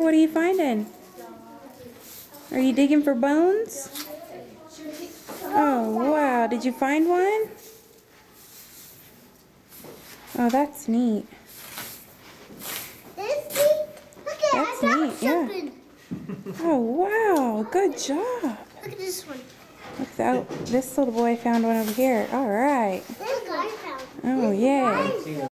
What are you finding? Are you digging for bones? Oh, wow. Did you find one? Oh, that's neat. That's neat, yeah. Oh, wow. Good job. Look at this one. Look out. This little boy found one over here. All right. Look, I found. Oh, yay.